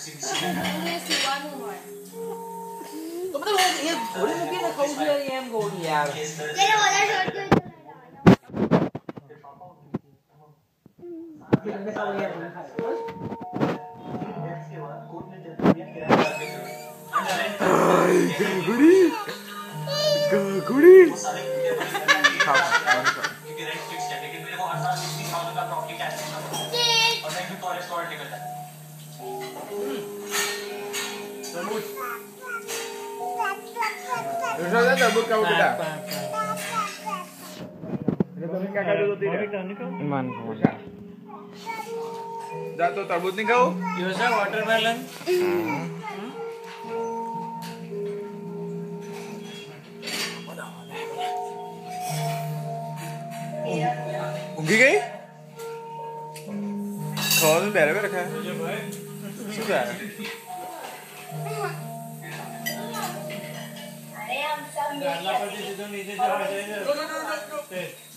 Ini Siwanu rồi. Tôi mới nói em thổi lên biết là không chưa em ngồi nhà. Đây là một cái trò chơi. Cái sau em Guri. क्योंकि rent fix है, लेकिन मेरे को हर साल 60,000 का property tax देना पड़ता है और मैं भी कॉलेज को निकल जाता है। Terus terbuka kamu kita. Ini kakak dulu tidak. Iman. Jatuh terbut nih kau. Yosa watermelon. Unggi gay? Kalau tu biar biar kan. Sudah. अरे हम सब मिलके नीचे